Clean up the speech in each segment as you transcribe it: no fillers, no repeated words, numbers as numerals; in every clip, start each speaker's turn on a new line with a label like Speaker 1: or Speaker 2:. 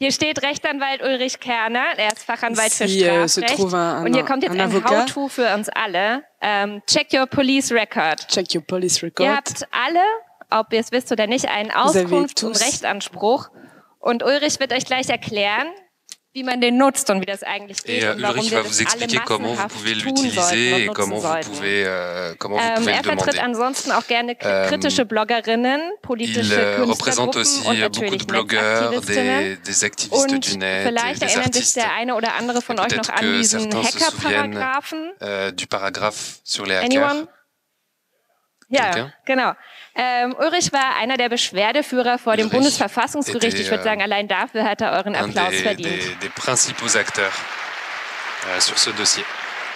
Speaker 1: Hier steht Rechtsanwalt Ulrich Kerner, er ist Fachanwalt für Strafrecht. Und hier kommt jetzt ein How-To für uns alle. Check your police record.
Speaker 2: Check your police record.
Speaker 1: Ihr habt alle, ob ihr es wisst oder nicht, einen Auskunfts- und Rechtsanspruch. Und Ulrich wird euch gleich erklären, wie man den nutzt und wie das eigentlich geht.
Speaker 3: Et Ulrich va vous expliquer comment vous pouvez l'utiliser et comment vous pouvez le demander.
Speaker 1: Er vertritt ansonsten auch gerne kritische Bloggerinnen, politische
Speaker 3: Il représente aussi beaucoup de blogueurs, des activistes du Net,
Speaker 1: vielleicht
Speaker 3: des
Speaker 1: erinnert sich
Speaker 3: artistes.
Speaker 1: der eine oder andere von euch noch an diesen Hacker-Paragraphen.
Speaker 3: Du paragraphe sur les
Speaker 1: Anyone?
Speaker 3: hackers.
Speaker 1: Ja, genau. Ulrich war einer der Beschwerdeführer vor dem Bundesverfassungsgericht. Ich würde sagen, allein dafür hat er euren Applaus verdient.
Speaker 3: Des principaux acteurs sur ce dossier.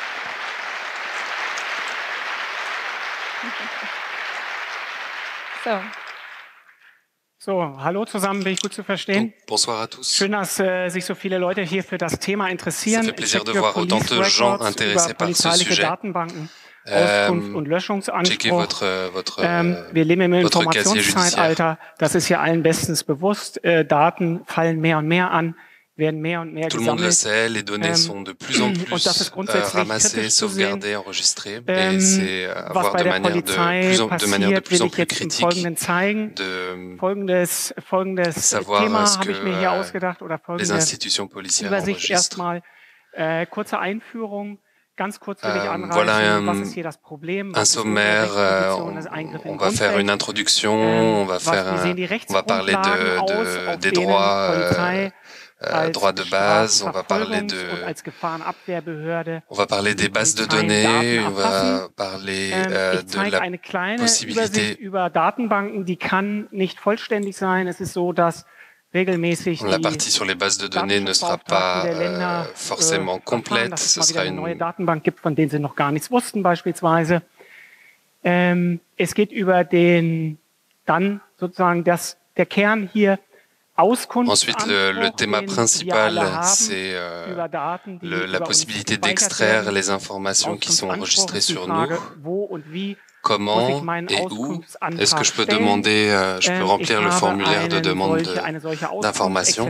Speaker 4: So, hallo zusammen, bin ich gut zu verstehen?
Speaker 3: Bonsoir à tous.
Speaker 4: Schön, dass sich so viele Leute hier für das Thema interessieren.
Speaker 3: Ça fait plaisir de voir autant de gens intéressés par ce sujet.
Speaker 4: Datenbanken. Auskunft- und Löschungsanspruch. Wir leben im Informationszeitalter, das ist ja allen bestens bewusst. Daten fallen mehr und mehr an, werden mehr und mehr
Speaker 3: Tout le monde le
Speaker 4: gesammelt.
Speaker 3: sait, les données sont de plus en plus ramassées, sauvegardées, enregistrées, et c'est à voir de manière de plus en plus critique de savoir ce que les institutions policières enregistrent.
Speaker 4: Kurze Einführung. Ganz kurz will ich anreißen,
Speaker 3: Voilà
Speaker 4: was ist hier das Problem?
Speaker 3: un sommaire, on va faire une introduction, on va parler des droits, droits de base, on va parler des bases de données, on va parler de la possibilité.
Speaker 4: Über Datenbanken, die kann nicht vollständig sein. Es ist so, dass regelmäßig
Speaker 3: La partie sur les bases de données ne sera pas forcément complète. Ce sera
Speaker 4: eine neue Datenbank gibt, von denen sie noch gar nichts wussten beispielsweise. Es geht über dann sozusagen der Kern hier Auskunft.
Speaker 3: Ensuite, le thème principal, c'est la possibilité d'extraire les informations qui sont enregistrées sur nous. Comment et où est-ce que je peux demander, je peux remplir le formulaire de demande d'information.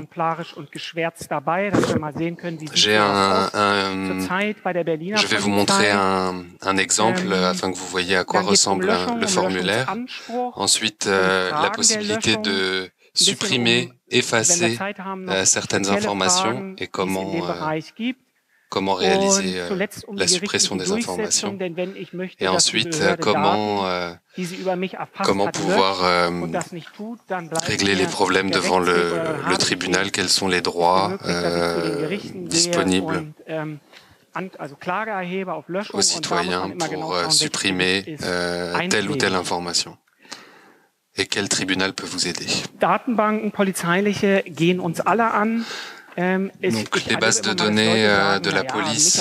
Speaker 3: Je vais vous montrer un exemple afin que vous voyez à quoi ressemble le formulaire. Ensuite, la possibilité de supprimer, effacer certaines informations et comment réaliser la suppression des informations. Et ensuite, comment pouvoir régler les problèmes devant le tribunal, quels sont les droits disponibles aux citoyens pour supprimer telle ou telle information. Et quel tribunal peut vous aider?
Speaker 4: Datenbanken, polizeiliche, gehen uns alle an.
Speaker 3: Donc, les bases de données de la police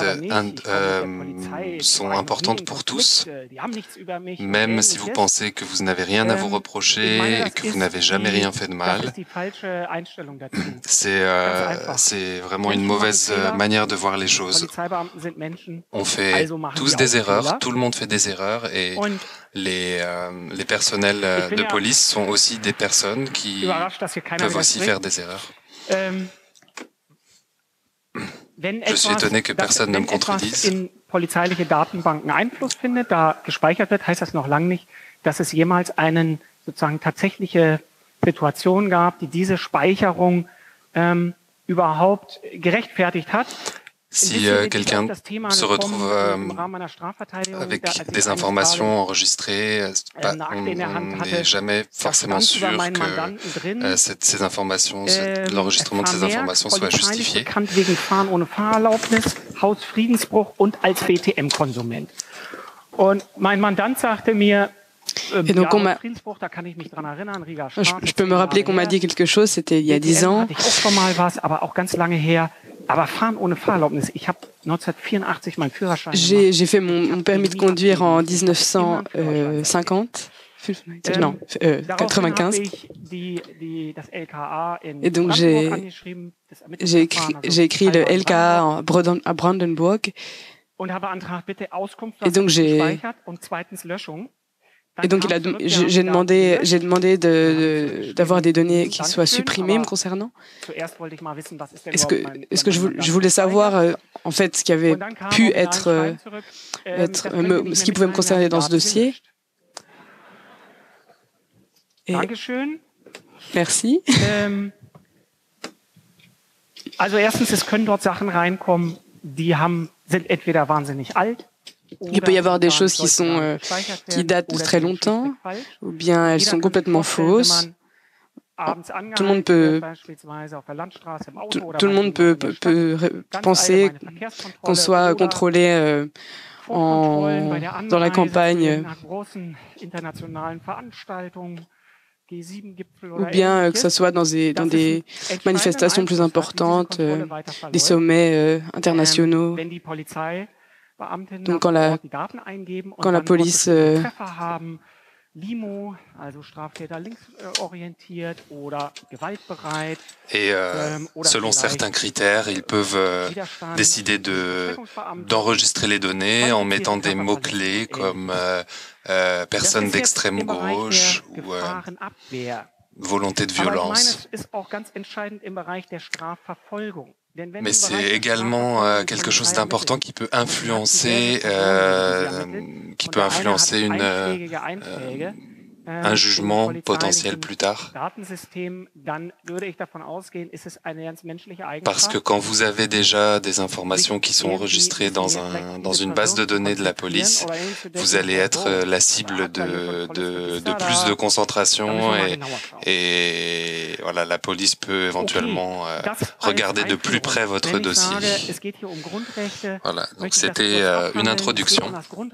Speaker 3: sont importantes pour tous, même si vous pensez que vous n'avez rien à vous reprocher et que vous n'avez jamais rien fait de mal. C'est vraiment une mauvaise manière de voir les choses. On fait tous des erreurs, tout le monde fait des erreurs et les personnels de police sont aussi des personnes qui peuvent aussi faire des erreurs. Je suis étonné que personne ne me contredise.
Speaker 4: In polizeiliche Datenbanken Einfluss findet, da gespeichert wird, heißt das noch lange nicht, dass es jemals eine sozusagen tatsächliche Situation gab, die diese Speicherung überhaupt gerechtfertigt hat.
Speaker 3: Si quelqu'un se retrouve avec des informations enregistrées, on n'est jamais forcément sûr que ces informations, l'enregistrement de ces informations soit justifié.
Speaker 4: Wegen Fahren ohne Fahrerlaubnis, Hausfriedensbruch und als BTM-Konsument. Und mein Mandant sagte mir,
Speaker 2: Et donc je peux me rappeler qu'on m'a dit quelque chose, c'était il y a 10 ans. J'ai fait mon permis de conduire en 1950. Non, 95. Et donc j'ai écrit le LKA à Brandenburg. Et donc j'ai Et donc j'ai demandé d'avoir des données qui soient supprimées me concernant. Est-ce que je voulais savoir en fait ce qui avait pu être ce qui pouvait me concerner dans ce dossier. Et, merci.
Speaker 4: Also erstens, es können dort Sachen reinkommen, sind entweder wahnsinnig alt.
Speaker 2: Il peut y avoir des choses qui datent de très longtemps, ou bien elles sont complètement fausses. Tout le monde peut penser qu'on soit contrôlé dans la campagne, ou bien que ce soit dans des manifestations plus importantes, des sommets internationaux. Donc quand la police
Speaker 3: et selon certains critères, ils peuvent décider d'enregistrer les données en mettant des mots-clés comme personne d'extrême gauche ou volonté de violence. Mais c'est également quelque chose d'important qui peut influencer un jugement potentiel plus tard. Parce que quand vous avez déjà des informations qui sont enregistrées dans une base de données de la police, vous allez être la cible de plus de concentration et voilà, la police peut éventuellement regarder de plus près votre dossier. Voilà, donc c'était une introduction.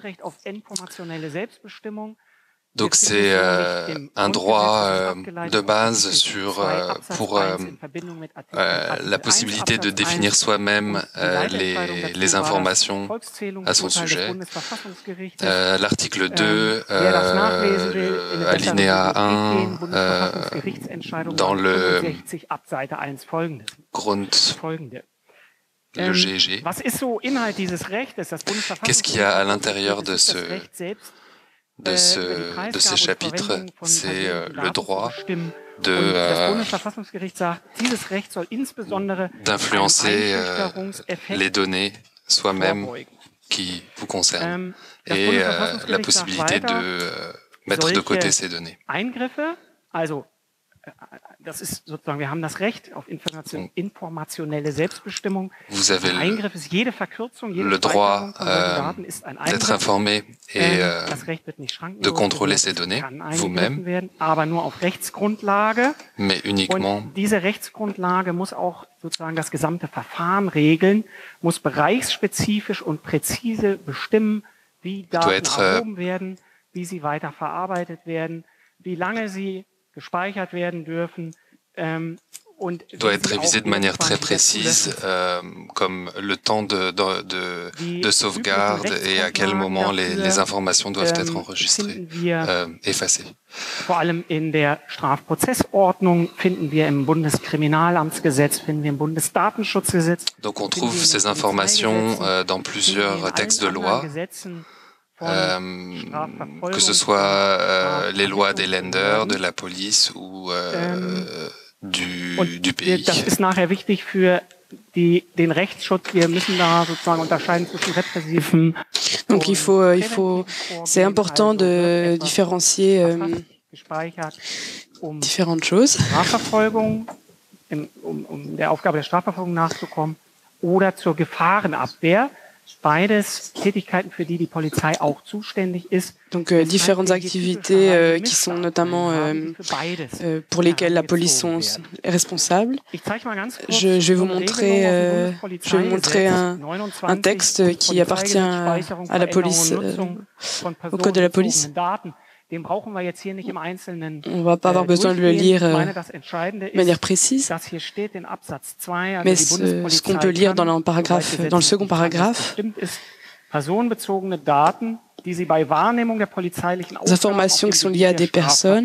Speaker 3: Donc c'est un droit de base pour la possibilité de définir soi-même les informations à son sujet. L'article 2, alinéa 1, dans le GG. Qu'est-ce qu'il y a à l'intérieur de ces chapitres? C'est le droit d'influencer les données soi-même qui vous concernent et la possibilité de mettre de côté ces données.
Speaker 4: Das ist sozusagen, wir haben das Recht auf informationelle Selbstbestimmung.
Speaker 3: Vous avez le droit d'être informé et de contrôler ces données vous-même, mais uniquement.
Speaker 4: Diese Rechtsgrundlage muss auch sozusagen das gesamte Verfahren regeln, muss bereichsspezifisch und präzise bestimmen, wie Daten erhoben werden, wie sie weiter verarbeitet werden, wie lange sie gespeichert werden dürfen.
Speaker 3: Doit être révisé de manière très précise, comme le temps de sauvegarde et à quel moment les informations doivent être enregistrées, effacées.
Speaker 4: Vor allem in der Strafprozessordnung finden wir im Bundeskriminalamtsgesetz, finden wir im Bundesdatenschutzgesetz.
Speaker 3: Donc on trouve ces informations dans plusieurs textes de loi. Que ce soit les lois des Länder, de la police ou du pays.
Speaker 4: Das ist nachher wichtig für den Rechtsschutz. Wir müssen da sozusagen unterscheiden zwischen repressiven.
Speaker 2: Donc c'est important de différencier différentes choses.
Speaker 4: Strafverfolgung, der Aufgabe der Strafverfolgung nachzukommen oder zur Gefahrenabwehr. Beides Tätigkeiten, für die Polizei auch zuständig ist.
Speaker 2: Donc différentes activités qui sont notamment pour lesquelles la police est responsable. Je vais vous montrer un texte qui appartient à la police, au code de la police. On ne va pas avoir besoin de le lire de manière précise, mais ce qu'on peut lire dans le second paragraphe, les informations qui sont liées à des personnes,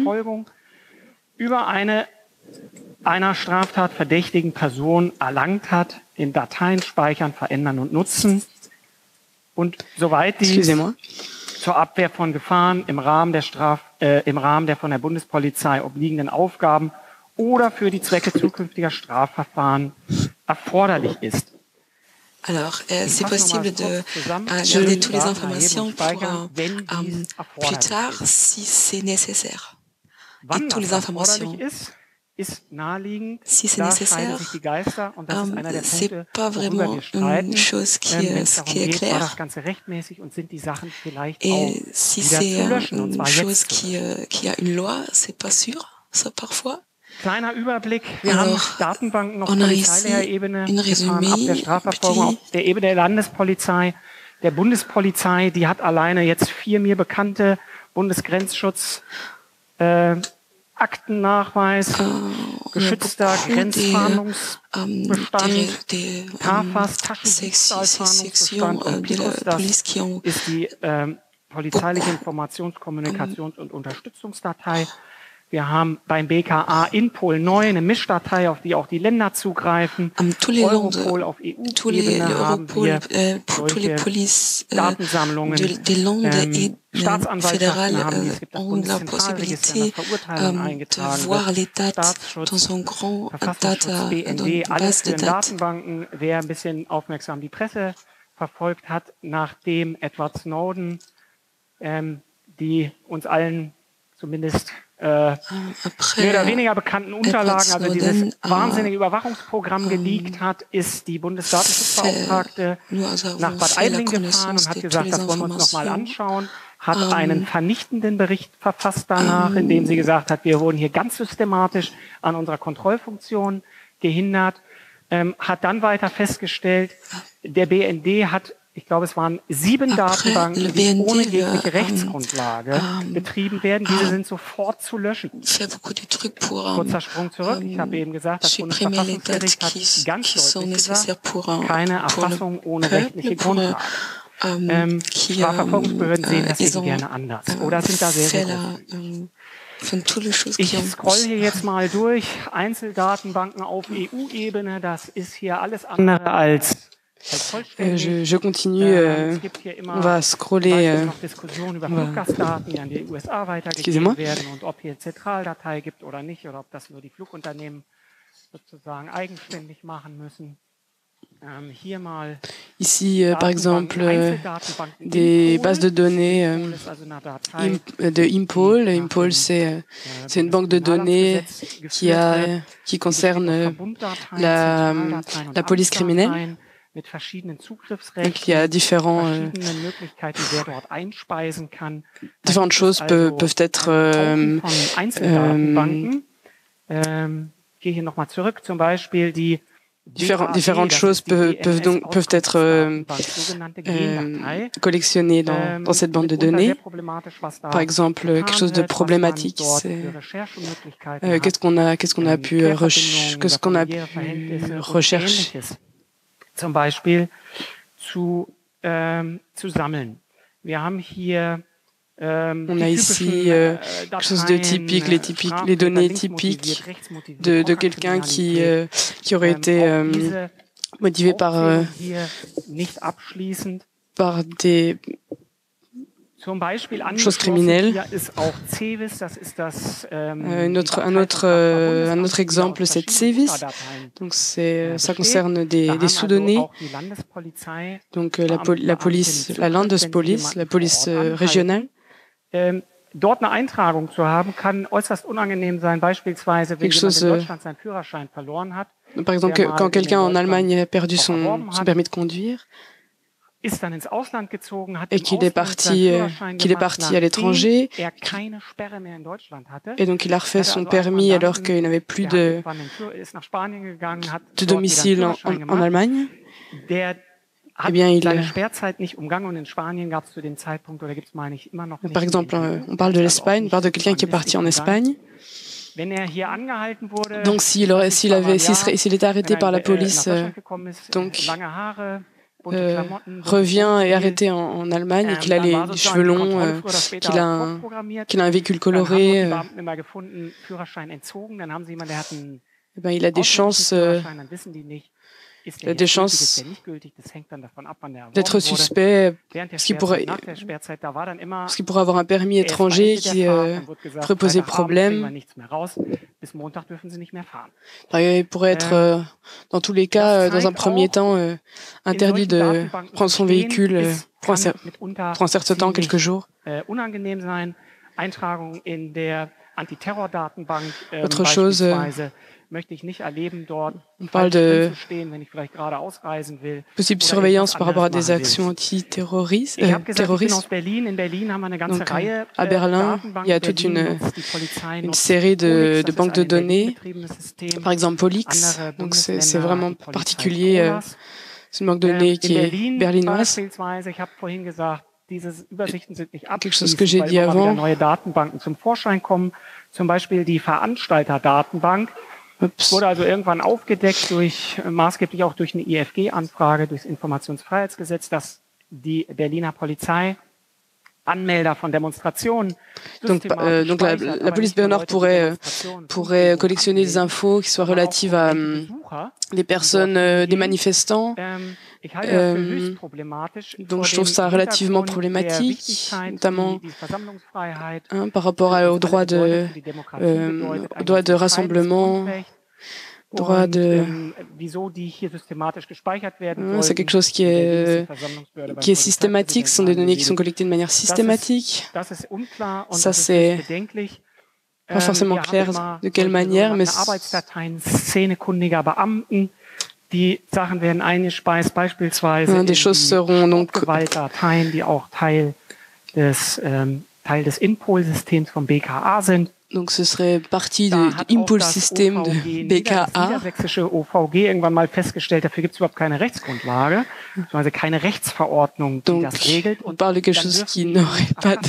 Speaker 4: einer Straftat verdächtigen Person erlangt hat, in Dateien speichern, verändern und nutzen. Und soweit dies zur Abwehr von Gefahren im Rahmen der von der Bundespolizei obliegenden Aufgaben oder für die Zwecke zukünftiger Strafverfahren erforderlich ist.
Speaker 2: Alors, c'est possible de garder toutes les informations pour plus tard si c'est nécessaire. Et toutes les informations. Si c'est nécessaire, c'est pas vraiment une chose qui est claire. Et si c'est une chose qui a une loi, c'est pas sûr, ça parfois.
Speaker 4: Kleiner Überblick. Wir haben Datenbanken auf polizeilicher Ebene gefahren, ab der Strafverfolgung auf der Ebene der Landespolizei, der Bundespolizei. Die hat alleine jetzt 4 mir bekannte Bundesgrenzschutz Aktennachweis, geschützter Grenzfahndungsbestand, KFAS, Taschendiebstahlfahndungsbestand und das ist die polizeiliche Informations-, und Unterstützungsdatei. Wir haben beim BKA Inpol neu eine Mischdatei, auf die auch die Länder zugreifen. Europol auf EU-Ebene haben wir solche Datensammlungen. Staatsanwaltschaften haben die, es gibt das Bundeszentralregister nach Verurteilung eingetragen. Staatsschutz, Verfassungsschutz, BND, alles für Datenbanken. Wer ein bisschen aufmerksam die Presse verfolgt hat, nachdem Edward Snowden die uns allen zumindest mehr oder weniger bekannten Unterlagen, also dieses wahnsinnige Überwachungsprogramm geleakt hat, ist die Bundesdatenschutzbeauftragte nach Bad Aibling gefahren und hat gesagt, das wollen wir uns nochmal anschauen, hat einen vernichtenden Bericht verfasst danach, in dem sie gesagt hat, wir wurden hier ganz systematisch an unserer Kontrollfunktion gehindert, hat dann weiter festgestellt, der BND hat, ich glaube, es waren 7 Datenbanken, die ohne jegliche Rechtsgrundlage betrieben werden. Diese sind sofort zu löschen. Kurzer Sprung zurück. Ich habe eben gesagt, das Bundesverfassungsgericht hat ganz deutlich gesagt, keine Erfassung ohne rechtliche Grundlage. Strafverfolgungsbehörden sehen das eben gerne anders. Oder sind da sehr, sehr groß. Ich scroll hier jetzt mal durch. Einzeldatenbanken auf EU-Ebene, das ist hier alles andere als
Speaker 2: Je continue, on va scroller. Excusez-moi.
Speaker 4: Und ob hier Zentraldatei gibt oder nicht, oder ob das nur die Flugunternehmen sozusagen eigenständig machen müssen.
Speaker 2: Ici, par exemple, des bases de données de Impol. Impol, c'est une banque de données qui concerne la police criminelle. Donc, il y a différentes choses peuvent être différentes choses peuvent être collectionnées dans cette bande de données. Par exemple, quelque chose de problématique, c'est qu'est-ce qu'on a pu rechercher.
Speaker 4: Zum Beispiel zu sammeln. Wir haben hier
Speaker 2: on a ici quelque chose de typique, les données typiques de quelqu'un qui aurait été motivé par des choses criminelles. Un autre exemple, c'est Cevis. Donc ça concerne des sous-données. Donc la police, la Landespolice, la police régionale.
Speaker 4: Dort eine Eintragung zu haben, kann äußerst unangenehm sein, beispielsweise wenn jemand in Deutschland seinen Führerschein verloren hat.
Speaker 2: Par exemple, quand quelqu'un en Allemagne a perdu son permis de conduire, et qu'il est parti à l'étranger, et donc il a refait son permis alors qu'il n'avait plus de domicile en Allemagne, eh bien, par exemple, on parle de l'Espagne, on parle de quelqu'un qui est parti en Espagne. Donc, s'il est arrêté par la police, revient et arrêté en Allemagne et qu'il a les cheveux longs, qu'il a un véhicule coloré, eh ben, il a des chances des chances d'être suspect parce qu'il pourrait avoir un permis étranger qui pourrait poser problème. Il pourrait être, dans tous les cas, dans un premier temps, interdit de prendre son véhicule pour un certain temps, quelques jours. Autre chose, on parle de possible surveillance par rapport à des actions antiterroristes. Donc, à Berlin, il y a toute une série de banques de données, par exemple Polix. Donc c'est vraiment particulier. C'est une banque de données qui est berlinoise. Quelque chose que j'ai dit avant.
Speaker 4: Zum Beispiel die Veranstalterdatenbank wurde also irgendwann aufgedeckt maßgeblich auch durch eine IFG-Anfrage, durchs Informationsfreiheitsgesetz, dass die Berliner Polizei Anmelder von Demonstrationen.
Speaker 2: Donc la police Bernard pourrait collectionner des infos qui soient relatives à des personnes, des manifestants. Donc je trouve ça relativement problématique, notamment par rapport au droit de rassemblement, droit de... C'est quelque chose qui est systématique, ce sont des données qui sont collectées de manière systématique. Ça, c'est pas forcément clair de quelle manière, mais des choses seront donc
Speaker 4: die auch Teil des Impulsystems vom BKA sind.
Speaker 2: Donc ce serait partie du Impulssystem de BKA.
Speaker 4: Das niedersächsische OVG irgendwann mal festgestellt, dafür gibt es überhaupt keine Rechtsgrundlage, also keine Rechtsverordnung, die das regelt.
Speaker 2: On parle de quelque chose qui n'aurait pas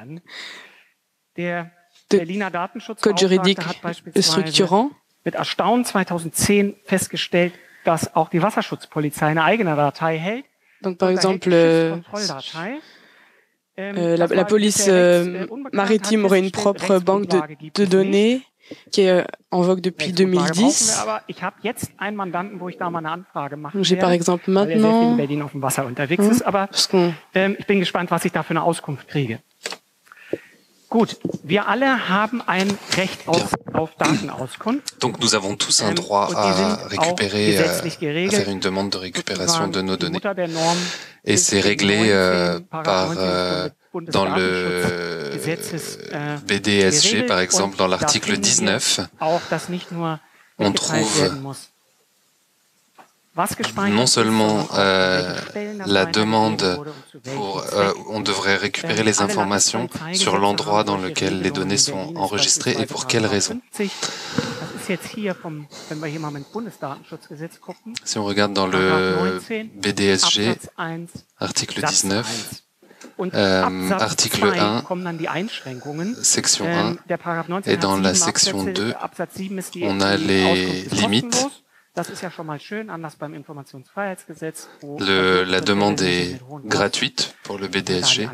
Speaker 4: Der Berliner
Speaker 2: Datenschutzbeauftragte hat
Speaker 4: beispielsweise mit Erstaunen 2010 festgestellt, dass auch die Wasserschutzpolizei eine eigene Datei hält.
Speaker 2: Donc par exemple, la police maritime aurait une propre banque de données qui est en vogue depuis 2010. J'ai par exemple maintenant,
Speaker 4: ich bin gespannt, was ich da für eine Auskunft kriege. Gut, wir alle haben ein Recht auf Datenauskunft.
Speaker 3: Donc nous avons tous un droit à récupérer, à faire une demande de récupération de nos données. Et c'est réglé dans le BDSG, par exemple, dans l'article 19, on trouve non seulement la demande pour... on devrait récupérer les informations sur l'endroit dans lequel les données sont enregistrées et pour quelles raisons. Si on regarde dans le BDSG, article 19, article 1, section 1, et dans la section 2, on a les limites. La demande est gratuite pour le BDSG.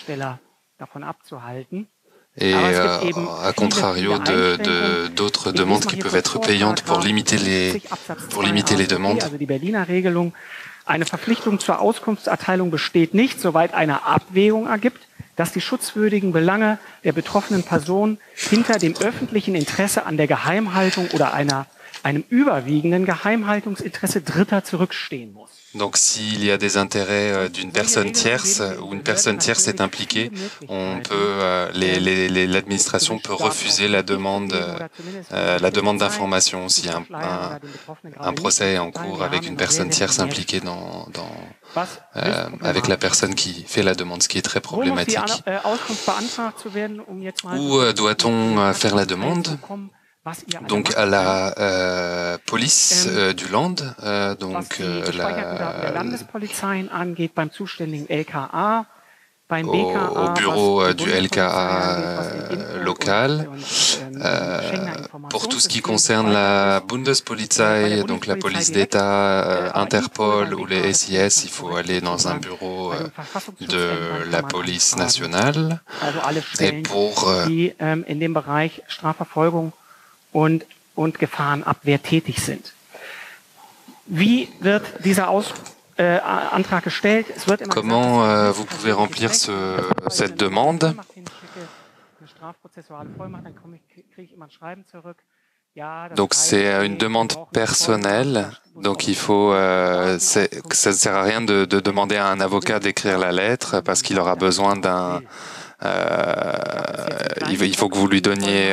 Speaker 3: Et à contrario d'autres demandes qui peuvent être payantes pour limiter les demandes.
Speaker 4: Eine Verpflichtung zur Auskunftserteilung besteht nicht, soweit eine Abwägung ergibt, dass die schutzwürdigen Belange der betroffenen Person hinter dem öffentlichen Interesse an der Geheimhaltung oder einem überwiegenden Geheimhaltungsinteresse Dritter zurückstehen muss.
Speaker 3: Donc s'il y a des intérêts d'une personne tierce ou une personne tierce est impliquée, on peut l'administration peut refuser la demande d'information si un procès est en cours avec une personne tierce impliquée avec la personne qui fait la demande, ce qui est très problématique. Où doit-on faire la demande? Donc à la police du Land, donc au bureau du LKA local. Pour tout ce qui concerne la Bundespolizei, donc la police d'État, Interpol ou les SIS, il faut aller dans un bureau de la police nationale. Et pour
Speaker 4: und Gefahrenabwehr tätig sind. Wie wird dieser Antrag gestellt?
Speaker 3: Comment vous pouvez remplir cette demande? Donc c'est une demande personnelle, donc il faut, ça ne sert à rien de demander à un avocat d'écrire la lettre parce qu'il aura besoin d'un, il faut que vous lui donniez,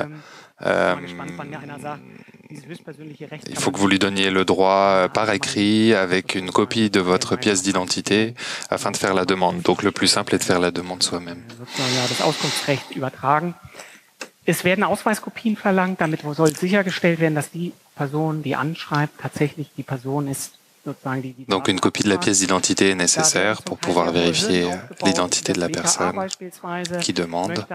Speaker 3: il faut que vous lui donniez le droit par écrit avec une copie de votre pièce d'identité afin de faire la demande. Donc le plus simple est de faire la demande soi-même.
Speaker 4: Es werden Ausweiskopien verlangt, damit soll sichergestellt werden, dass die Person, die anschreibt, tatsächlich die Person ist, sozusagen die.
Speaker 3: Donc une copie de la pièce d'identité est nécessaire pour pouvoir vérifier l'identité de la personne qui demande.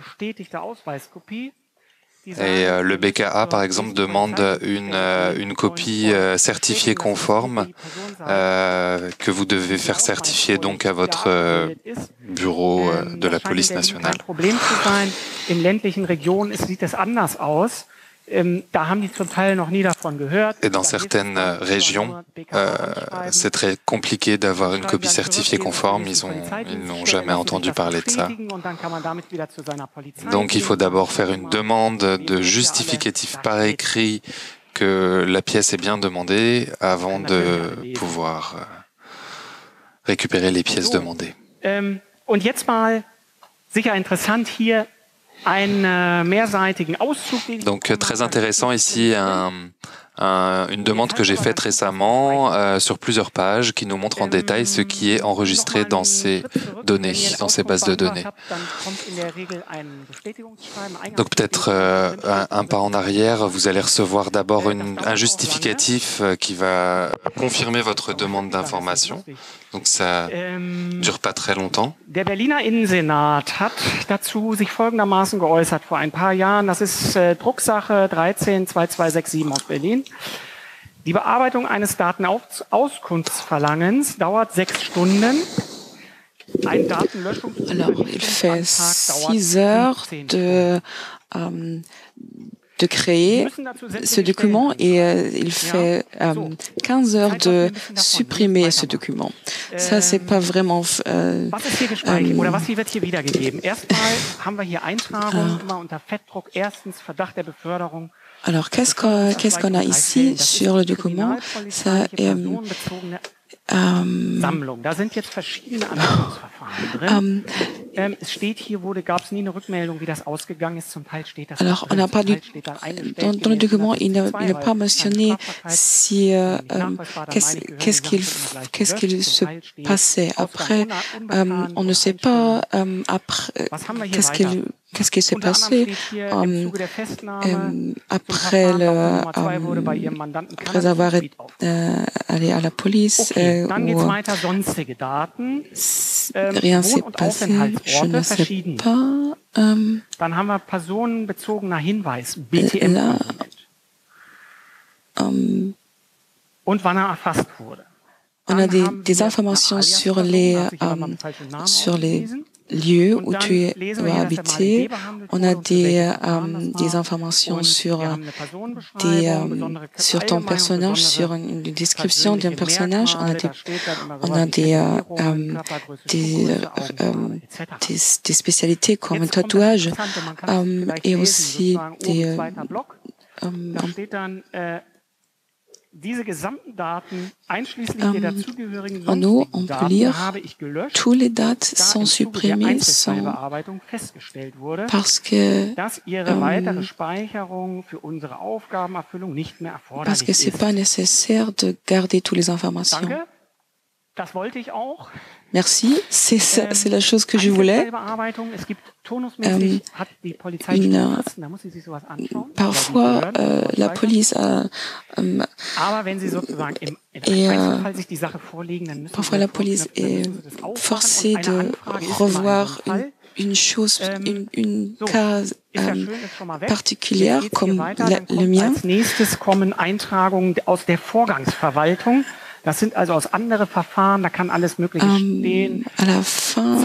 Speaker 3: Et le BKA, par exemple, demande une copie certifiée conforme que vous devez faire certifier donc à votre bureau de la police nationale.
Speaker 4: In ländlichen Regionen sieht es anders aus. Da haben die zum Teil noch nie davon gehört.
Speaker 3: Et dans certaines régions, c'est très compliqué d'avoir une copie certifiée conforme. Ils n'ont jamais entendu parler de ça. Donc il faut d'abord faire une demande de justificatif par écrit que la pièce est bien demandée avant de pouvoir récupérer les pièces demandées.
Speaker 4: Und jetzt mal sicher interessant hier.
Speaker 3: Donc très intéressant ici une demande que j'ai faite récemment sur plusieurs pages qui nous montre en détail ce qui est enregistré dans ces données, dans ces bases de données. Donc peut-être un pas en arrière, vous allez recevoir d'abord un justificatif qui va confirmer votre demande d'information. Donc ça dure pas très longtemps.
Speaker 4: Der Berliner Innensenat hat dazu sich folgendermaßen geäußert vor ein paar Jahren. Das ist Drucksache 13-2267 aus Berlin. Die Bearbeitung eines Datenauskunftsverlangens dauert 6 Stunden. Ein Datenlöschungsbericht.
Speaker 2: Alors, il fait 6 heures de créer ce document et il fait 15 heures de supprimer ce document. Ça, c'est pas vraiment... Alors, qu'est-ce qu'on a ici sur le document? Ça
Speaker 4: Sammlung. Da sind jetzt verschiedene Ermittlungsverfahren drin. Es steht hier, gab es nie eine Rückmeldung, wie das ausgegangen ist. Zum Teil steht das.
Speaker 2: Alors, on n'a pas dans le document, il n'est pas mentionné si qu'est-ce qu'il se passait après. On ne sait pas après qu'est-ce qui s'est passé après avoir allé à la police rien s'est passé, je ne sais pas.
Speaker 4: Dann haben wir personenbezogener Hinweis, BTM und wann erfasst wurde.
Speaker 2: On a des informations sur les lieux où tu as habité. On a des informations sur ton personnage, sur une description d'un personnage. On a des spécialités comme un tatouage et aussi des en haut, on peut lire tous les dates sont supprimées parce que c'est pas nécessaire de garder toutes les informations. Merci, c'est la chose que je voulais. Parfois, la police parfois la police est forcée de revoir une chose, une case particulière comme le mien.
Speaker 4: Als nächstes kommen Eintragungen aus der Vorgangsverwaltung. Das sind also aus anderen Verfahren, da kann alles Mögliche stehen.
Speaker 2: À la fin,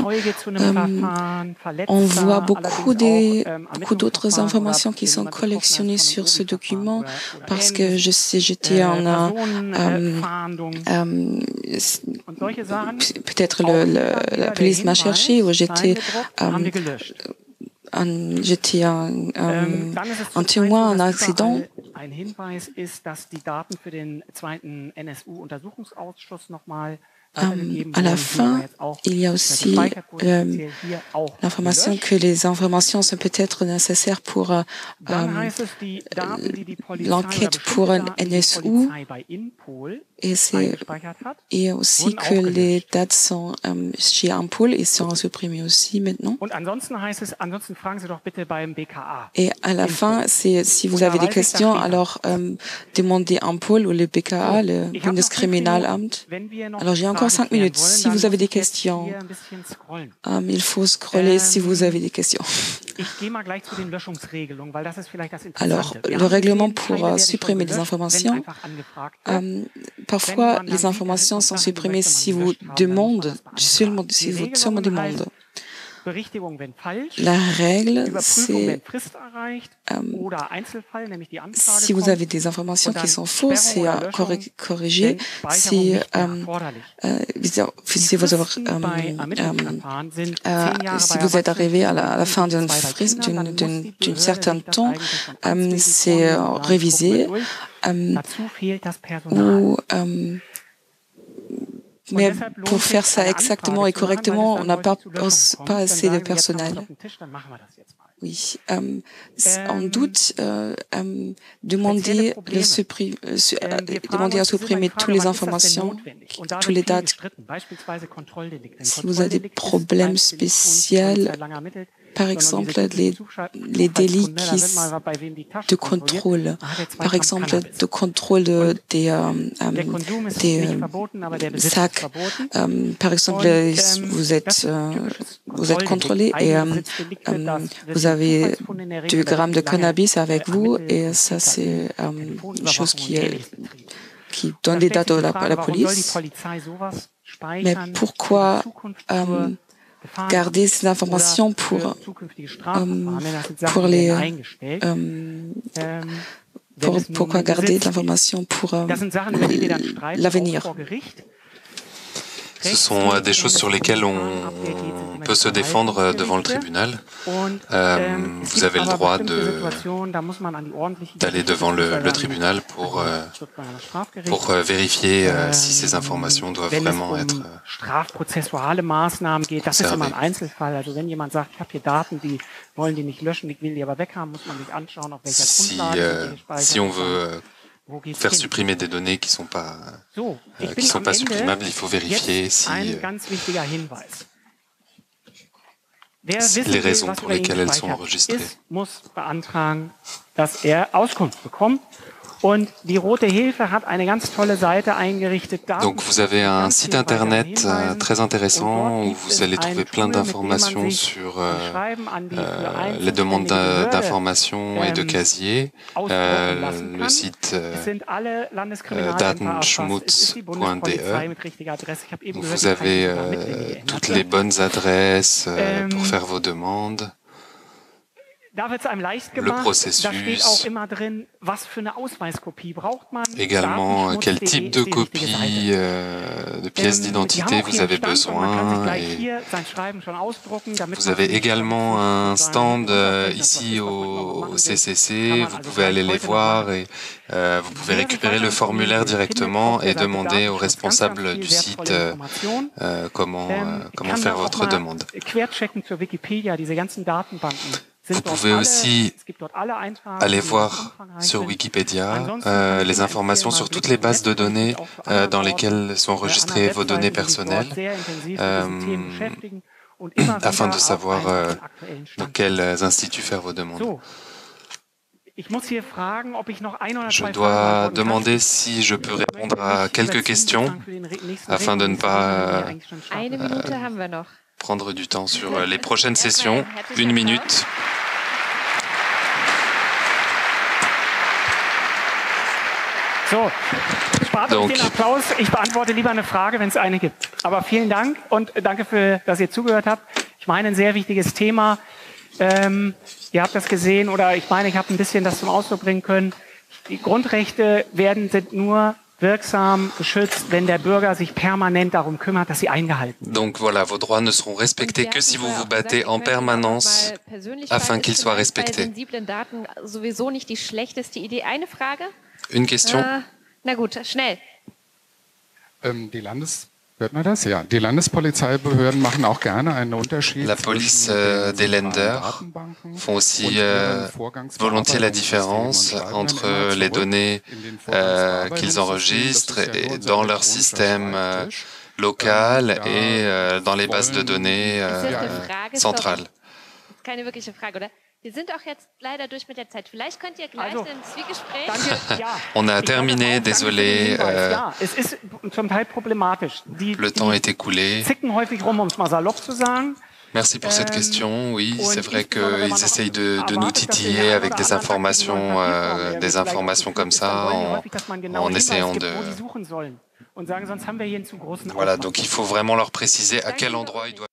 Speaker 2: on voit beaucoup d'autres informations qui sont collectionnées sur ce document parce que je sais, j'étais en peut-être la police m'a cherché ou j'étais un témoin d'un accident.
Speaker 4: Ein Hinweis ist, dass die Daten für den zweiten NSU-Untersuchungsausschuss nochmal
Speaker 2: à la fin, il y a aussi l'information que les informations sont peut-être nécessaires pour l'enquête pour un NSU et aussi que les dates sont chez Interpol et sont supprimées aussi maintenant. Et à la fin, si vous avez des questions, alors demandez Interpol ou le BKA, le Bundeskriminalamt. Alors j'ai encore 5 minutes. Si vous avez des questions, il faut scroller si vous avez des questions. Alors, le règlement pour supprimer les informations, parfois les informations sont supprimées si vous demandez, si vous seulement demandez. La règle, c'est si vous avez des informations qui sont fausses, c'est à corriger. Si vous êtes arrivé à la fin d'un certain temps, c'est révisé. Mais pour faire ça exactement et correctement, on n'a pas assez de personnel. Oui. En doute, demander à supprimer toutes les informations, toutes les dates. Si vous avez des problèmes spéciaux, par exemple, les délits de contrôle, par exemple, de contrôle des sacs. Par exemple, vous êtes contrôlé et vous avez 2 grammes de cannabis avec vous et ça, c'est une chose qui donne des dates à la police. Mais pourquoi garder ces informations pourquoi garder l'information pour l'avenir?
Speaker 3: Ce sont des choses sur lesquelles on peut se défendre devant le tribunal. Vous avez le droit d'aller devant le tribunal pour vérifier si ces informations doivent vraiment être si on veut faire supprimer des données qui sont pas supprimables, il faut vérifier si les raisons pour lesquelles elles sont enregistrées. Donc vous avez un site internet très intéressant où vous allez trouver plein d'informations sur les demandes d'informations et de casiers. Le site datenschmutz.de. Vous avez toutes les bonnes adresses pour faire vos demandes. Le processus, également quel type de copie de pièces d'identité vous avez besoin. Et vous avez également un stand ici au CCC, vous pouvez aller les voir et vous pouvez récupérer le formulaire directement et demander au responsable du site comment faire votre demande. Vous pouvez aussi aller voir sur Wikipédia les informations sur toutes les bases de données dans lesquelles sont enregistrées vos données personnelles afin de savoir dans quels instituts faire vos demandes. Je dois demander si je peux répondre à quelques questions afin de ne pas prendre du temps sur les prochaines sessions. 1 minute.
Speaker 4: So, spart euch den Applaus. Ich beantworte lieber eine Frage, wenn es eine gibt. Aber vielen Dank und danke, dass ihr zugehört habt. Ich meine, ein sehr wichtiges Thema. Ihr habt das gesehen oder ich meine, ich habe ein bisschen das zum Ausdruck bringen können. Die Grundrechte sind nur wirksam geschützt, wenn der Bürger sich permanent darum kümmert, dass sie eingehalten werden.
Speaker 3: Donc voilà, vos droits ne seront respectés que si vous vous battez en permanence afin qu'ils soient respectés.
Speaker 1: Sowieso nicht die schlechteste Idee. Eine Frage?
Speaker 3: Une question?
Speaker 1: Na gut, schnell.
Speaker 5: Hört man das? Ja. Die Landespolizeibehörden machen auch gerne einen Unterschied.
Speaker 3: La police des Länder font aussi volontiers la différence entre les données qu'ils enregistrent dans leur système local et dans les bases de données centrales.
Speaker 1: Keine wirkliche Frage, oder? Wir sind auch jetzt leider durch mit der Zeit. Vielleicht könnt ihr gleich ein Zwiegespräch.
Speaker 3: On a terminé, désolé.
Speaker 4: Es ist zum Teil problematisch.
Speaker 3: Le temps est écoulé.
Speaker 4: Zicken häufig rum, um es mal salopp zu sagen.
Speaker 3: Merci pour cette question. Oui, c'est vrai qu'ils essayent de nous titiller avec des informations comme ça, en essayant de... Voilà, donc il faut vraiment leur préciser à quel endroit ils doivent